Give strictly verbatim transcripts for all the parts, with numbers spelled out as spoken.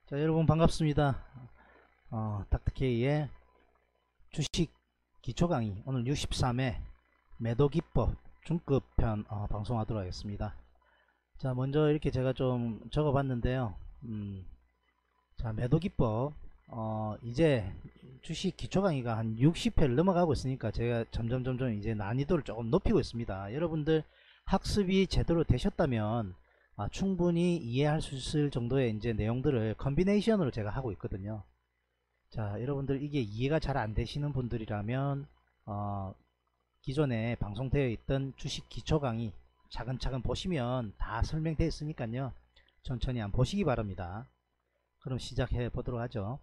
자, 여러분 반갑습니다. 어, 닥터케이의 주식 기초 강의 오늘 육십삼 회 매도 기법 중급편 어, 방송하도록 하겠습니다. 자, 먼저 이렇게 제가 좀 적어 봤는데요. 음, 자, 매도 기법 어, 이제 주식 기초 강의가 한 육십 회를 넘어가고 있으니까 제가 점점 점점 이제 난이도를 조금 높이고 있습니다. 여러분들 학습이 제대로 되셨다면 아, 충분히 이해할 수 있을 정도의 이제 내용들을 컨비네이션으로 제가 하고 있거든요. 자, 여러분들 이게 이해가 잘 안 되시는 분들이라면 어, 기존에 방송되어 있던 주식 기초 강의 차근차근 보시면 다 설명되어 있으니까요. 천천히 한번 보시기 바랍니다. 그럼 시작해 보도록 하죠.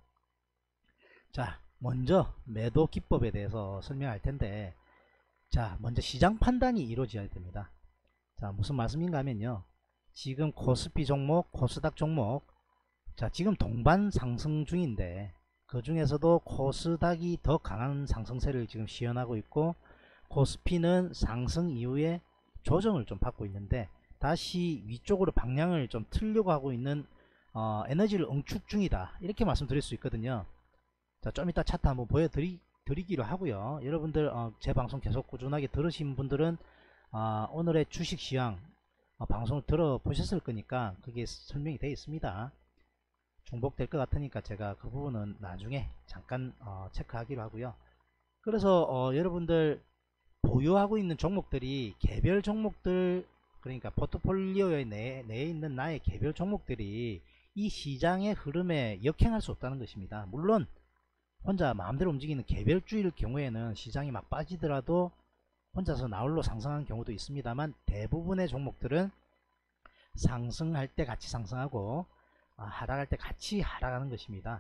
자, 먼저 매도 기법에 대해서 설명할 텐데, 자, 먼저 시장 판단이 이루어져야 됩니다. 자, 무슨 말씀인가 하면요, 지금 코스피 종목, 코스닥 종목, 자, 지금 동반 상승 중인데 그 중에서도 코스닥이 더 강한 상승세를 지금 시현하고 있고, 코스피는 상승 이후에 조정을 좀 받고 있는데 다시 위쪽으로 방향을 좀 틀려고 하고 있는 어, 에너지를 응축 중이다, 이렇게 말씀드릴 수 있거든요. 자, 좀 이따 차트 한번 보여드리기로 하고요. 여러분들 어, 제 방송 계속 꾸준하게 들으신 분들은 어, 오늘의 주식시황 어, 방송을 들어보셨을 거니까 그게 설명이 되어 있습니다. 중복될 것 같으니까 제가 그 부분은 나중에 잠깐 어, 체크하기로 하고요. 그래서 어, 여러분들 보유하고 있는 종목들이 개별 종목들, 그러니까 포트폴리오에 내, 내에 있는 나의 개별 종목들이 이 시장의 흐름에 역행할 수 없다는 것입니다. 물론 혼자 마음대로 움직이는 개별주일 경우에는 시장이 막 빠지더라도 혼자서 나홀로 상승하는 경우도 있습니다만, 대부분의 종목들은 상승할 때 같이 상승하고 아, 하락할 때 같이 하락하는 것입니다.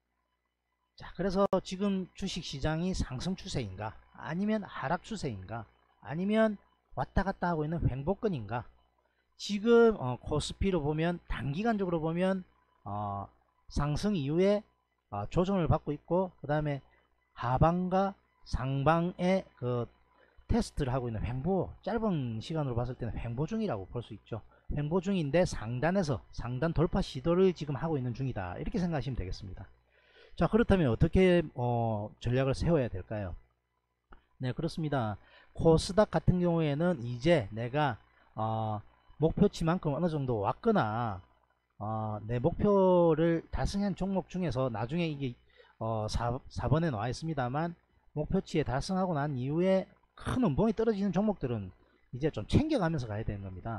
자, 그래서 지금 주식시장이 상승 추세인가, 아니면 하락 추세인가, 아니면 왔다 갔다 하고 있는 횡보권인가. 지금 어, 코스피로 보면 단기간적으로 보면 어, 상승 이후에 어, 조정을 받고 있고, 그 다음에 하방과 상방의 그 테스트를 하고 있는 횡보, 짧은 시간으로 봤을 때는 횡보 중이라고 볼 수 있죠. 횡보 중인데 상단에서 상단 돌파 시도를 지금 하고 있는 중이다, 이렇게 생각하시면 되겠습니다. 자, 그렇다면 어떻게 어, 전략을 세워야 될까요? 네, 그렇습니다. 코스닥 같은 경우에는 이제 내가 어, 목표치만큼 어느 정도 왔거나 어, 내 목표를 달성한 종목 중에서 나중에 이게 어, 사, 사 번에 나와 있습니다만, 목표치에 달성하고 난 이후에 큰 음봉이 떨어지는 종목들은 이제 좀 챙겨가면서 가야 되는 겁니다.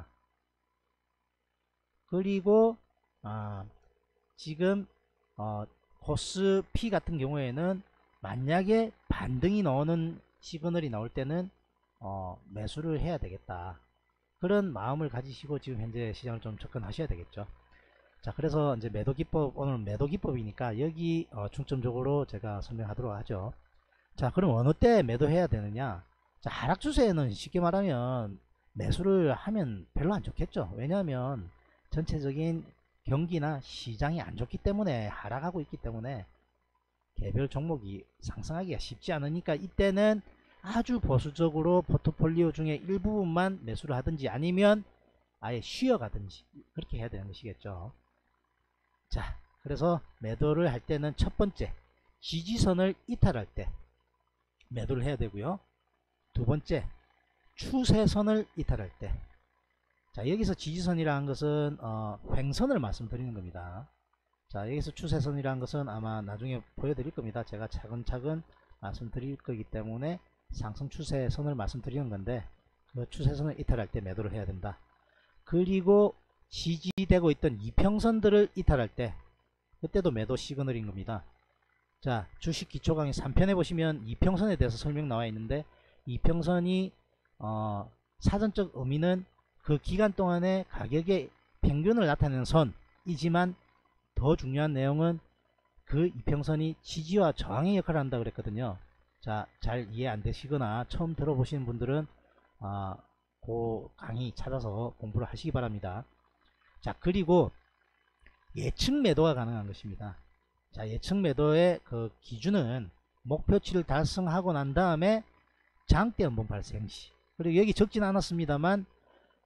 그리고 아, 지금 어, 코스피 같은 경우에는 만약에 반등이 나오는 시그널이 나올 때는 어, 매수를 해야 되겠다, 그런 마음을 가지시고 지금 현재 시장을 좀 접근하셔야 되겠죠. 자, 그래서 이제 매도 기법, 오늘 매도 기법이니까 여기 어, 중점적으로 제가 설명하도록 하죠. 자, 그럼 어느 때 매도해야 되느냐? 자, 하락 추세에는 쉽게 말하면 매수를 하면 별로 안 좋겠죠. 왜냐하면 전체적인 경기나 시장이 안 좋기 때문에, 하락하고 있기 때문에 개별 종목이 상승하기가 쉽지 않으니까 이때는 아주 보수적으로 포트폴리오 중에 일부분만 매수를 하든지 아니면 아예 쉬어가든지 그렇게 해야 되는 것이겠죠. 자, 그래서 매도를 할 때는 첫 번째, 지지선을 이탈할 때 매도를 해야 되고요. 두 번째, 추세선을 이탈할 때. 자, 여기서 지지선이라는 것은 어, 횡선을 말씀드리는 겁니다. 자, 여기서 추세선이라는 것은 아마 나중에 보여드릴 겁니다. 제가 차근차근 말씀드릴 거기 때문에 상승 추세선을 말씀드리는 건데, 그 추세선을 이탈할 때 매도를 해야 된다. 그리고 지지되고 있던 이평선들을 이탈할 때, 그때도 매도 시그널인 겁니다. 자, 주식 기초 강의 삼 편에 보시면 이평선에 대해서 설명 나와 있는데, 이평선이 어, 사전적 의미는 그 기간 동안의 가격의 평균을 나타내는 선이지만, 더 중요한 내용은 그 이평선이 지지와 저항의 역할을 한다 그랬거든요. 자, 잘 이해 안 되시거나 처음 들어보시는 분들은 어, 그 강의 찾아서 공부를 하시기 바랍니다. 자, 그리고 예측 매도가 가능한 것입니다. 자, 예측 매도의 그 기준은 목표치를 달성하고 난 다음에 장대 음봉 발생 시, 그리고 여기 적진 않았습니다만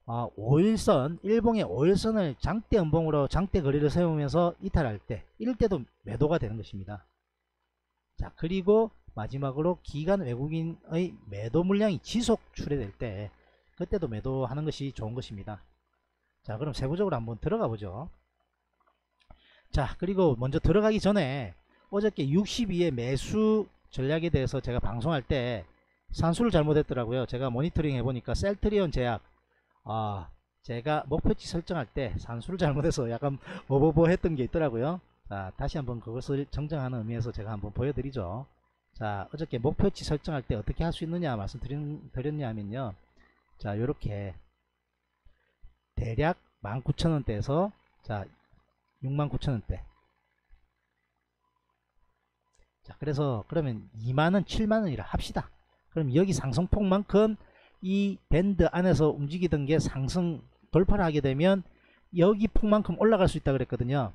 어, 오일선, 일봉의 오일선을 장대 음봉으로 장대 거리를 세우면서 이탈할 때, 이럴 때도 매도가 되는 것입니다. 자, 그리고 마지막으로 기관 외국인의 매도 물량이 지속 출회될 때, 그때도 매도하는 것이 좋은 것입니다. 자, 그럼 세부적으로 한번 들어가 보죠. 자, 그리고 먼저 들어가기 전에 어저께 육십이의 매수 전략에 대해서 제가 방송할 때 산수를 잘못했더라고요. 제가 모니터링 해보니까 셀트리온 제약, 아, 제가 목표치 설정할 때 산수를 잘못해서 약간 버버버 했던 게 있더라고요. 자, 다시 한번 그것을 정정하는 의미에서 제가 한번 보여드리죠. 자, 어저께 목표치 설정할 때 어떻게 할 수 있느냐 말씀드렸냐면요. 자, 요렇게 대략 만 구천 원대에서 자, 육만 구천 원대. 자, 그래서 그러면 이만 원, 칠만 원이라 합시다. 그럼 여기 상승폭만큼 이 밴드 안에서 움직이던 게 상승 돌파를 하게 되면 여기 폭만큼 올라갈 수 있다 그랬거든요.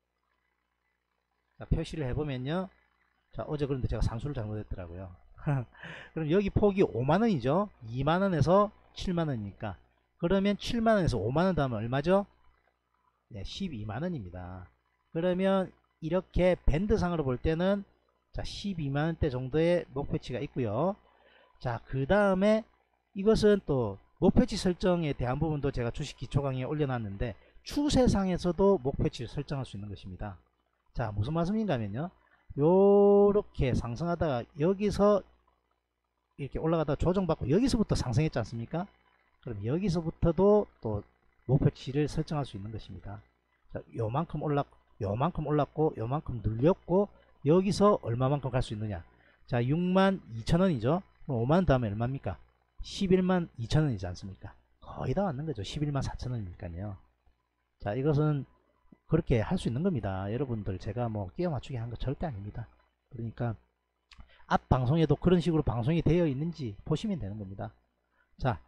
자, 표시를 해보면요. 자, 어제 그런데 제가 산수를 잘못했더라고요. 그럼 여기 폭이 오만 원이죠. 이만 원에서 칠만 원이니까. 그러면 칠만 원에서 오만 원 더하면 얼마죠? 네, 십이만 원입니다. 그러면 이렇게 밴드상으로 볼 때는 자, 십이만 원대 정도의 목표치가 있고요. 자, 그 다음에 이것은 또 목표치 설정에 대한 부분도 제가 주식 기초 강의에 올려놨는데 추세상에서도 목표치를 설정할 수 있는 것입니다. 자, 무슨 말씀인가 하면요. 요렇게 상승하다가 여기서 이렇게 올라가다가 조정받고 여기서부터 상승했지 않습니까? 그럼 여기서부터도 또 목표치를 설정할 수 있는 것입니다. 자, 요만큼 올랐고 요만큼 올랐고 요만큼 눌렸고 여기서 얼마만큼 갈 수 있느냐. 자, 육만 이천 원이죠. 그럼 오만 원 다음에 얼마입니까? 십일만 이천 원이지 않습니까? 거의 다 왔는 거죠. 십일만 사천 원이니까요. 자, 이것은 그렇게 할 수 있는 겁니다. 여러분들 제가 뭐 끼워 맞추게 한 거 절대 아닙니다. 그러니까 앞 방송에도 그런 식으로 방송이 되어 있는지 보시면 되는 겁니다. 자,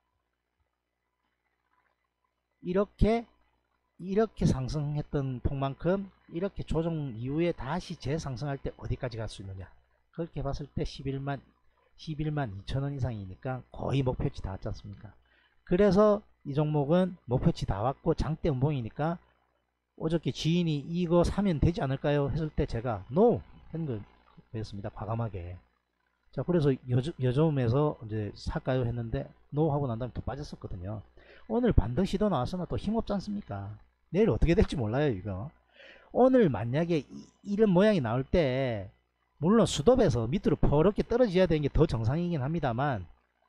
이렇게 이렇게 상승했던 폭만큼 이렇게 조정 이후에 다시 재상승할 때 어디까지 갈 수 있느냐. 그렇게 봤을 때 십일만 이천 원 이상이니까 거의 목표치 다 왔지 않습니까? 그래서 이 종목은 목표치 다 왔고 장대 음봉이니까 어저께 지인이 이거 사면 되지 않을까요? 했을 때 제가 NO! 했는 거였습니다. 과감하게. 자, 그래서 여점에서 이제 살까요? 했는데 NO! 하고 난 다음에 또 빠졌었거든요. 오늘 반등 시도 나왔으나 또 힘없지 않습니까? 내일 어떻게 될지 몰라요, 이거. 오늘 만약에 이, 이런 모양이 나올 때 물론 수톱에서 밑으로 퍼렇게 떨어져야 되는 게 더 정상이긴 합니다만,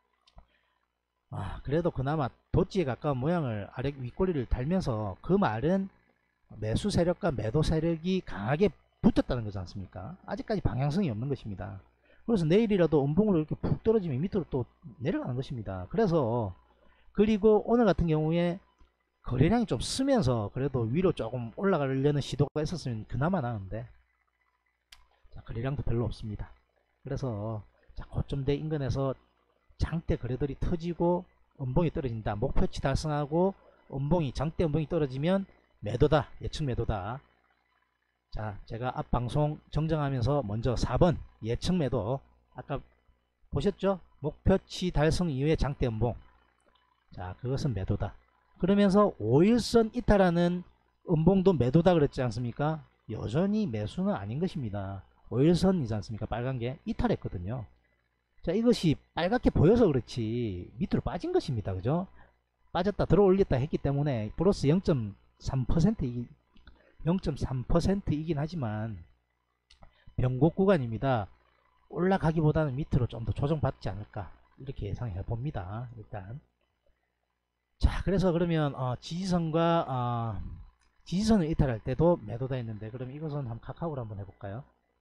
아, 그래도 그나마 도지에 가까운 모양을 아래 윗꼬리를 달면서 그 말은 매수 세력과 매도 세력이 강하게 붙었다는 거지 않습니까? 아직까지 방향성이 없는 것입니다. 그래서 내일이라도 음봉으로 이렇게 푹 떨어지면 밑으로 또 내려가는 것입니다. 그래서 그리고 오늘 같은 경우에 거래량이 좀 쓰면서 그래도 위로 조금 올라가려는 시도가 있었으면 그나마 나은데, 자, 거래량도 별로 없습니다. 그래서 자, 고점대 인근에서 장대 거래들이 터지고 음봉이 떨어진다. 목표치 달성하고 음봉이 장대 음봉이 떨어지면 매도다. 예측 매도다. 자, 제가 앞 방송 정정하면서 먼저 사 번 예측 매도 아까 보셨죠? 목표치 달성 이후에 장대 음봉. 자, 그것은 매도다. 그러면서 오일선 이탈하는 음봉도 매도다 그랬지 않습니까? 여전히 매수는 아닌 것입니다. 오일선이지 않습니까? 빨간 게 이탈했거든요. 자, 이것이 빨갛게 보여서 그렇지 밑으로 빠진 것입니다. 그죠? 빠졌다 들어 올렸다 했기 때문에 플러스 영 점 삼 퍼센트 이긴, 영 점 삼 퍼센트 이긴 하지만 변곡 구간입니다. 올라가기보다는 밑으로 좀 더 조정받지 않을까 이렇게 예상해 봅니다. 일단 자, 그래서 그러면 어, 지지선과 어, 지지선을 이탈할 때도 매도다 했는데, 그럼 이것은 한번 카카오로 한번 해볼까요?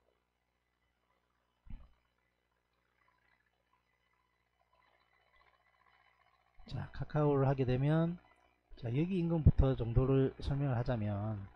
자, 카카오를 하게 되면 자, 여기 인근부터 정도를 설명을 하자면,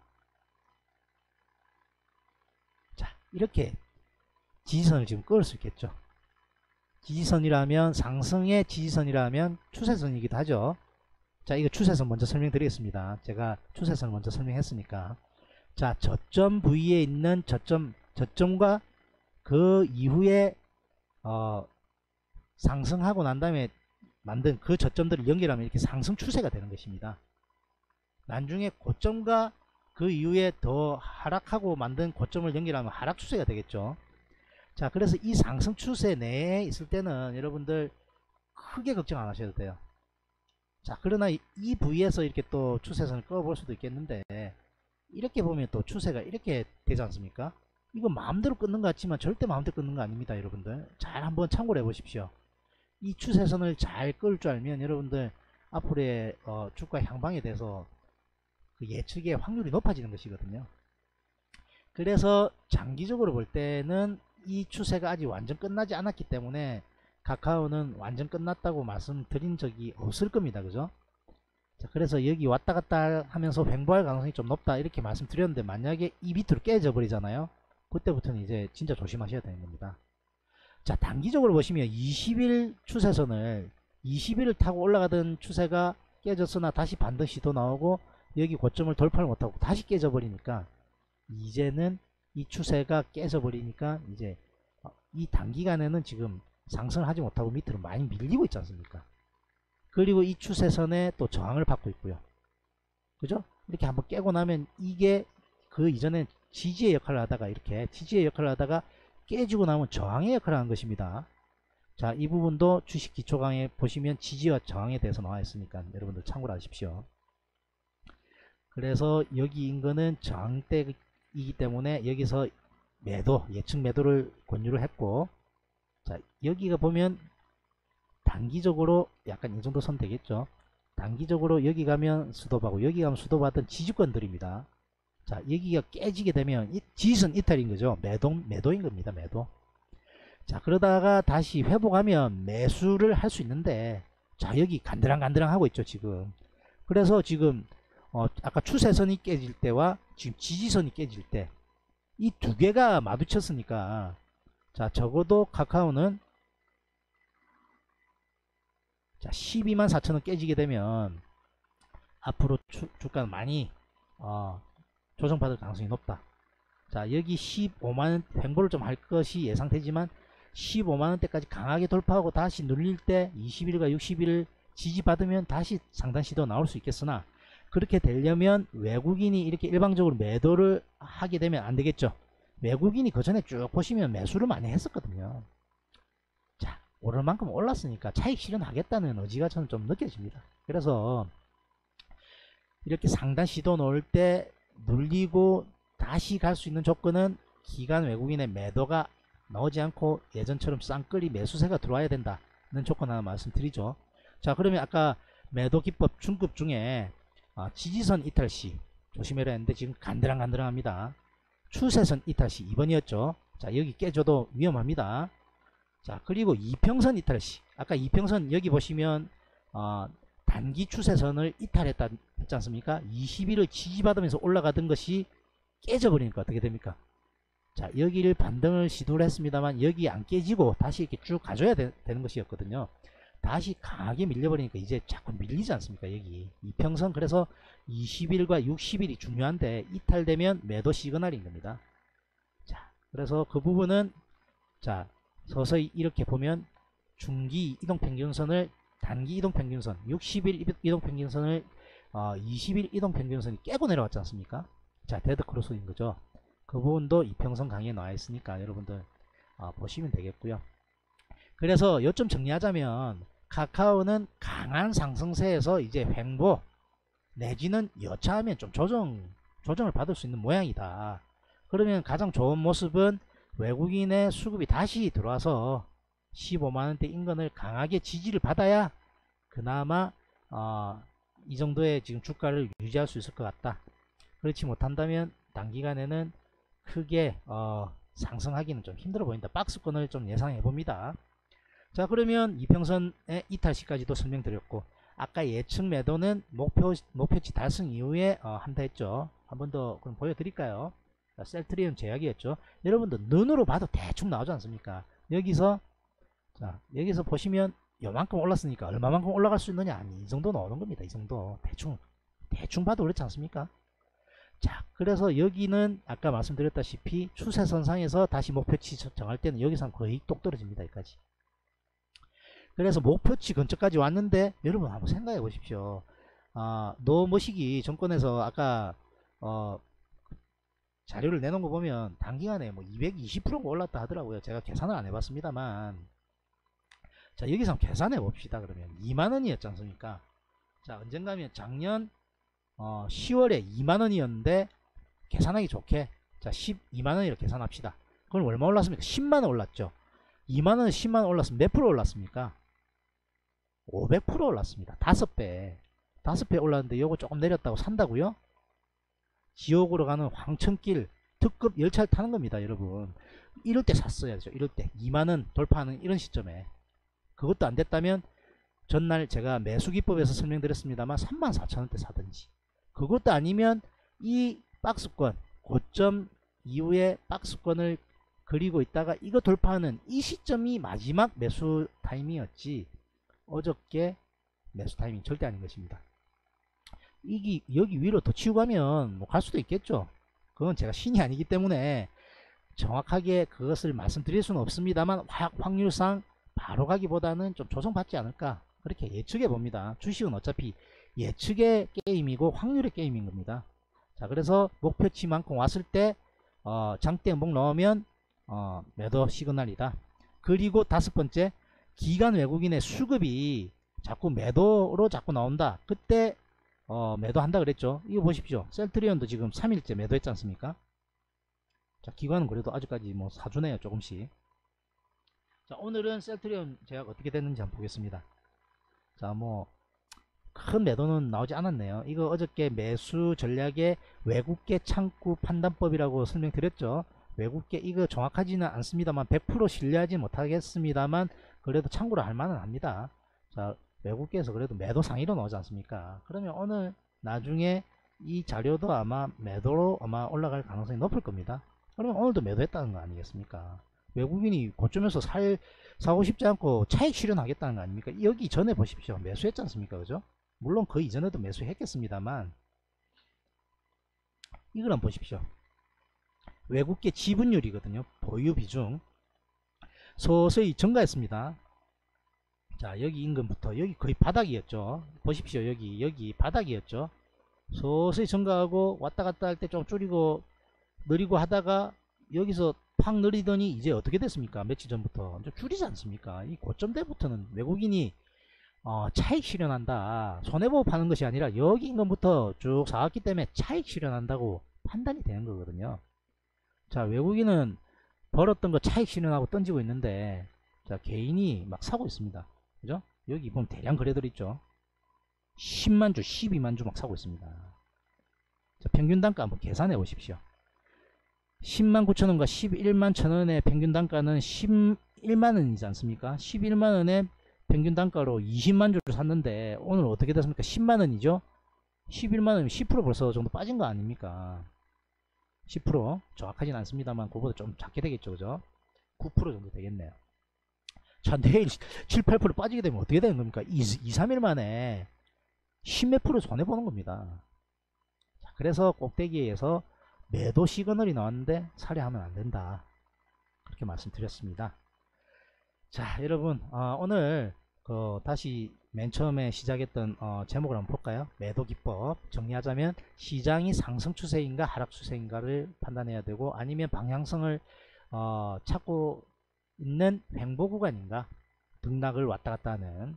자, 이렇게 지지선을 지금 끌을 수 있겠죠. 지지선이라면 상승의 지지선이라면 추세선이기도 하죠. 자, 이거 추세선 먼저 설명드리겠습니다. 제가 추세선을 먼저 설명했으니까. 자, 저점 부위에 있는 저점, 저점과 그 이후에 어, 상승하고 난 다음에 만든 그 저점들을 연결하면 이렇게 상승 추세가 되는 것입니다. 나중에 고점과 그 이후에 더 하락하고 만든 고점을 연결하면 하락 추세가 되겠죠. 자, 그래서 이 상승 추세 내에 있을 때는 여러분들 크게 걱정 안 하셔도 돼요. 자, 그러나 이, 이 부위에서 이렇게 또 추세선을 꺼 볼 수도 있겠는데, 이렇게 보면 또 추세가 이렇게 되지 않습니까? 이거 마음대로 끊는 것 같지만 절대 마음대로 끊는 거 아닙니다. 여러분들 잘 한번 참고를 해 보십시오. 이 추세선을 잘 끌 줄 알면 여러분들 앞으로의 어, 주가 향방에 대해서 그 예측의 확률이 높아지는 것이거든요. 그래서 장기적으로 볼 때는 이 추세가 아직 완전 끝나지 않았기 때문에 카카오는 완전 끝났다고 말씀드린 적이 없을 겁니다. 그죠? 자, 그래서 여기 왔다 갔다 하면서 횡보할 가능성이 좀 높다 이렇게 말씀드렸는데, 만약에 이 밑으로 깨져 버리잖아요. 그때부터는 이제 진짜 조심하셔야 되는 겁니다. 자, 단기적으로 보시면 이십 일 추세선을 이십 일을 타고 올라가던 추세가 깨졌으나 다시 반등 시도 나오고 여기 고점을 돌파를 못하고 다시 깨져 버리니까, 이제는 이 추세가 깨져 버리니까 이제 이 단기간에는 지금 상승을 하지 못하고 밑으로 많이 밀리고 있지 않습니까? 그리고 이 추세선에 또 저항을 받고 있고요. 그죠? 이렇게 한번 깨고 나면 이게 그 이전에 지지의 역할을 하다가 이렇게 지지의 역할을 하다가 깨지고 나면 저항의 역할을 하는 것입니다. 자, 이 부분도 주식 기초 강의 보시면 지지와 저항에 대해서 나와 있으니까 여러분들 참고를 하십시오. 그래서 여기 인거는 저항대이기 때문에 여기서 매도, 예측 매도를 권유를 했고, 자, 여기가 보면 단기적으로 약간 이 정도 선 되겠죠. 단기적으로 여기 가면 수도받고 여기 가면 수도받던 지지권들입니다. 자, 여기가 깨지게 되면 이 지지선 이탈인 거죠. 매도, 매도인 겁니다. 매도. 자, 그러다가 다시 회복하면 매수를 할 수 있는데, 자, 여기 간드랑간드랑 하고 있죠 지금. 그래서 지금 어, 아까 추세선이 깨질 때와 지금 지지선이 깨질 때 이 두 개가 마주쳤으니까, 자, 적어도 카카오는 자, 십이만 사천 원 깨지게 되면 앞으로 주, 주가는 많이 어, 조정받을 가능성이 높다. 자, 여기 십오만 원 횡보를 좀 할 것이 예상되지만 십오만 원대까지 강하게 돌파하고 다시 눌릴 때 이십 일과 육십 일 지지받으면 다시 상단 시도 나올 수 있겠으나, 그렇게 되려면 외국인이 이렇게 일방적으로 매도를 하게 되면 안 되겠죠. 외국인이 그 전에 쭉 보시면 매수를 많이 했었거든요. 자, 오를 만큼 올랐으니까 차익 실현하겠다는 의지가 저는 좀 느껴집니다. 그래서 이렇게 상단 시도 놓을 때 눌리고 다시 갈 수 있는 조건은 기관 외국인의 매도가 나오지 않고 예전처럼 쌍끌이 매수세가 들어와야 된다는 조건 하나 말씀드리죠. 자, 그러면 아까 매도 기법 중급 중에 아, 지지선 이탈시 조심해라 했는데 지금 간드랑간드랑합니다. 추세선 이탈시 이 번이었죠. 자, 여기 깨져도 위험합니다. 자, 그리고 이평선 이탈시, 아까 이평선 여기 보시면 어, 단기 추세선을 이탈했다 했지 않습니까? 이십 일을 지지받으면서 올라가던 것이 깨져버리니까 어떻게 됩니까? 자, 여기를 반등을 시도를 했습니다만 여기 안 깨지고 다시 이렇게 쭉 가져야 되, 되는 것이었거든요. 다시 강하게 밀려버리니까 이제 자꾸 밀리지 않습니까? 여기 이평선. 그래서 이십 일과 육십 일이 중요한데 이탈되면 매도 시그널인 겁니다. 자, 그래서 그 부분은 자, 서서히 이렇게 보면 중기 이동평균선을 단기 이동평균선 육십 일 이동평균선을 어, 이십 일 이동평균선이 깨고 내려왔지 않습니까? 자, 데드크로스인 거죠. 그 부분도 이평선 강의에 나와 있으니까 여러분들 어, 보시면 되겠고요. 그래서 요점 정리하자면 카카오는 강한 상승세에서 이제 횡보 내지는 여차하면 좀 조정, 조정을 받을 수 있는 모양이다. 그러면 가장 좋은 모습은 외국인의 수급이 다시 들어와서 십오만 원대 인건을 강하게 지지를 받아야 그나마 어, 이 정도의 지금 주가를 유지할 수 있을 것 같다. 그렇지 못한다면 단기간에는 크게 어, 상승하기는 좀 힘들어 보인다. 박스권을 좀 예상해 봅니다. 자, 그러면 이평선의 이탈시까지도 설명드렸고, 아까 예측 매도는 목표, 목표치 달성 이후에 어, 한다 했죠. 한 번 더 그럼 보여드릴까요? 셀트리온 제약이었죠. 여러분들 눈으로 봐도 대충 나오지 않습니까? 여기서 자, 여기서 보시면 요만큼 올랐으니까 얼마만큼 올라갈 수 있느냐? 아니, 이 정도 나오는 겁니다. 이 정도 대충 대충 봐도 그렇지 않습니까? 자, 그래서 여기는 아까 말씀드렸다시피 추세선상에서 다시 목표치 정할 때는 여기서 거의 똑 떨어집니다. 여기까지. 그래서 목표치 근처까지 왔는데 여러분 한번 생각해 보십시오. 아, 노머시기 정권에서 아까 어, 자료를 내놓은 거 보면 단기간에 뭐 이백이십 퍼센트가 올랐다 하더라고요. 제가 계산을 안 해봤습니다만. 자, 여기서 한번 계산해 봅시다. 그러면 이만 원이었지 않습니까? 자, 언젠가면 작년 어, 시월에 이만 원이었는데 계산하기 좋게 자 십이만 원이라 계산합시다. 그럼 얼마 올랐습니까? 십만 원 올랐죠. 이만 원에 십만 원 올랐으면 몇 프로 올랐습니까? 오백 퍼센트 올랐습니다. 다섯 배. 다섯 배 올랐는데 요거 조금 내렸다고 산다고요? 지옥으로 가는 황천길 특급 열차를 타는 겁니다, 여러분. 이럴 때 샀어야죠. 이럴 때 이만 원 돌파하는 이런 시점에. 그것도 안 됐다면 전날 제가 매수기법에서 설명드렸습니다만 삼만 사천 원대 사든지, 그것도 아니면 이 박스권 고점 이후에 박스권을 그리고 있다가 이거 돌파하는 이 시점이 마지막 매수 타이밍이었지 어저께 매수 타이밍 절대 아닌 것입니다. 이기 여기 위로 더 치고 가면 뭐 갈 수도 있겠죠. 그건 제가 신이 아니기 때문에 정확하게 그것을 말씀드릴 수는 없습니다만 확률상 바로 가기보다는 좀 조정받지 않을까 그렇게 예측해 봅니다. 주식은 어차피 예측의 게임이고 확률의 게임인 겁니다. 자, 그래서 목표치만큼 왔을 때 어, 장대 음봉 넣으면 어, 매도 시그널이다. 그리고 다섯 번째, 기관 외국인의 수급이 자꾸 매도로 자꾸 나온다. 그때 어, 매도한다 그랬죠. 이거 보십시오. 셀트리온도 지금 삼 일째 매도했지 않습니까? 자, 기관은 그래도 아직까지 뭐 사주네요, 조금씩. 자, 오늘은 셀트리온 제가 어떻게 됐는지 한번 보겠습니다. 자, 뭐 큰 매도는 나오지 않았네요. 이거 어저께 매수 전략의 외국계 창구 판단법이라고 설명드렸죠. 외국계 이거 정확하지는 않습니다만 백 퍼센트 신뢰하지 못하겠습니다만 그래도 참고로 할 만은 합니다. 자, 외국계에서 그래도 매도 상위로 나오지 않습니까? 그러면 오늘 나중에 이 자료도 아마 매도로 아마 올라갈 가능성이 높을 겁니다. 그러면 오늘도 매도했다는 거 아니겠습니까? 외국인이 고점에서 살, 사고 싶지 않고 차익 실현하겠다는 거 아닙니까? 여기 전에 보십시오. 매수했지 않습니까? 그죠? 물론 그 이전에도 매수했겠습니다만 이걸 한번 보십시오. 외국계 지분율이거든요. 보유 비중 서서히 증가했습니다. 자, 여기 임금부터 여기 거의 바닥이었죠. 보십시오. 여기 여기 바닥이었죠. 서서히 증가하고 왔다 갔다 할 때 좀 줄이고 느리고 하다가 여기서 팍 느리더니 이제 어떻게 됐습니까? 며칠 전부터 좀 줄이지 않습니까? 이 고점대부터는 외국인이 어, 차익 실현한다, 손해보고 파는 것이 아니라 여기 임금부터 쭉 사왔기 때문에 차익 실현한다고 판단이 되는 거거든요. 자, 외국인은 벌었던 거 차익 실현하고 던지고 있는데 자, 개인이 막 사고 있습니다. 그죠? 여기 보면 대량 거래들 있죠. 십만 주, 십이만 주 막 사고 있습니다. 자, 평균 단가 한번 계산해 보십시오. 십만 구천 원과 십일만 천 원의 평균 단가는 십일만 원이지 않습니까? 십일만 원의 평균 단가로 이십만 주를 샀는데 오늘 어떻게 됐습니까? 십만 원이죠? 십일만 원이면 십 퍼센트 벌써 정도 빠진 거 아닙니까? 십 퍼센트 정확하진 않습니다만 그거보다 좀 작게 되겠죠. 그죠? 구 퍼센트 정도 되겠네요. 자, 내일 칠, 팔 퍼센트 빠지게 되면 어떻게 되는 겁니까? 이, 삼 일 만에 십몇 프로 손해보는 겁니다. 자, 그래서 꼭대기에서 매도 시그널이 나왔는데 살해하면 안 된다. 그렇게 말씀드렸습니다. 자, 여러분 어, 오늘 그 다시 맨 처음에 시작했던 어, 제목을 한번 볼까요? 매도 기법 정리하자면 시장이 상승 추세인가 하락 추세인가를 판단해야 되고 아니면 방향성을 어, 찾고 있는 횡보 구간인가 등락을 왔다 갔다 하는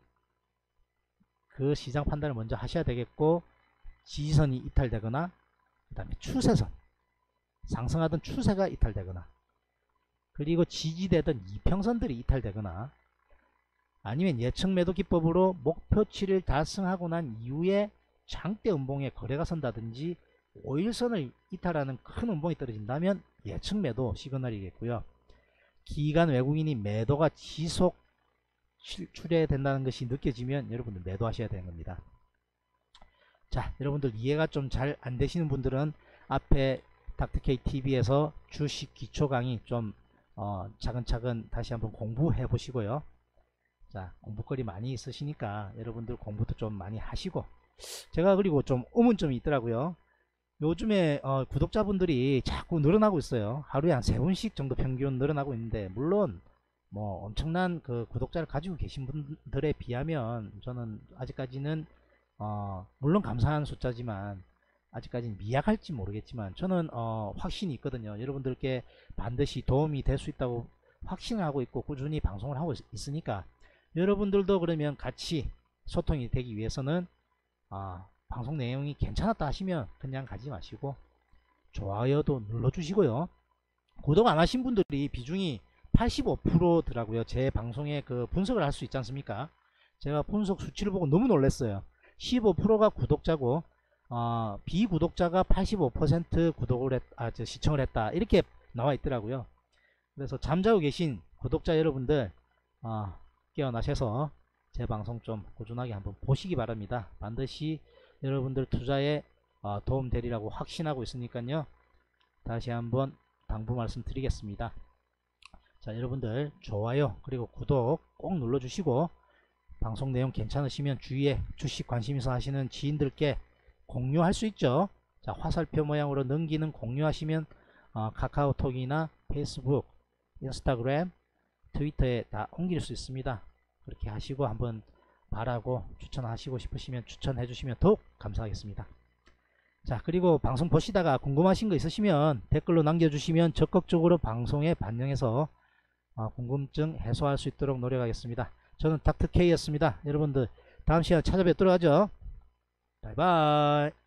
그 시장 판단을 먼저 하셔야 되겠고, 지지선이 이탈되거나 그 다음에 추세선 상승하던 추세가 이탈되거나 그리고 지지되던 이평선들이 이탈되거나 아니면 예측 매도 기법으로 목표치를 달성하고 난 이후에 장대 음봉에 거래가 선다든지 오일선을 이탈하는 큰 음봉이 떨어진다면 예측 매도 시그널이겠고요. 기관 외국인이 매도가 지속 출회된다는 것이 느껴지면 여러분들 매도하셔야 되는 겁니다. 자, 여러분들 이해가 좀 잘 안 되시는 분들은 앞에 닥터케이 티비에서 주식 기초 강의 좀 어, 차근차근 다시 한번 공부해 보시고요. 자, 공부거리 많이 있으시니까 여러분들 공부도 좀 많이 하시고, 제가 그리고 좀 의문점이 있더라고요. 요즘에 어, 구독자분들이 자꾸 늘어나고 있어요. 하루에 한 세 분씩 정도 평균 늘어나고 있는데, 물론 뭐 엄청난 그 구독자를 가지고 계신 분들에 비하면 저는 아직까지는 어 물론 감사한 숫자지만 아직까지는 미약할지 모르겠지만 저는 어 확신이 있거든요. 여러분들께 반드시 도움이 될 수 있다고 확신을 하고 있고 꾸준히 방송을 하고 있으니까 여러분들도 그러면 같이 소통이 되기 위해서는 아, 방송 내용이 괜찮았다 하시면 그냥 가지 마시고 좋아요도 눌러주시고요. 구독 안 하신 분들이 비중이 팔십오 퍼센트더라고요. 제 방송에 그 분석을 할 수 있지 않습니까? 제가 분석 수치를 보고 너무 놀랐어요. 십오 퍼센트가 구독자고 어, 비구독자가 팔십오 퍼센트 구독을 했, 아, 저 시청을 했다 이렇게 나와 있더라고요. 그래서 잠자고 계신 구독자 여러분들 어, 깨어나셔서 제 방송 좀 꾸준하게 한번 보시기 바랍니다. 반드시 여러분들 투자에 어, 도움 되리라고 확신하고 있으니까요. 다시 한번 당부 말씀 드리겠습니다. 자, 여러분들 좋아요 그리고 구독 꼭 눌러주시고 방송 내용 괜찮으시면 주위에 주식 관심 있어 하시는 지인들께 공유할 수 있죠. 자, 화살표 모양으로 넘기는 공유하시면 어, 카카오톡이나 페이스북, 인스타그램, 트위터에 다 옮길 수 있습니다. 그렇게 하시고 한번 바라고 추천하시고 싶으시면 추천해 주시면 더욱 감사하겠습니다. 자, 그리고 방송 보시다가 궁금하신 거 있으시면 댓글로 남겨주시면 적극적으로 방송에 반영해서 어, 궁금증 해소할 수 있도록 노력하겠습니다. 저는 닥터 K였습니다. 여러분들 다음 시간에 찾아뵙도록 하죠. 바이바이.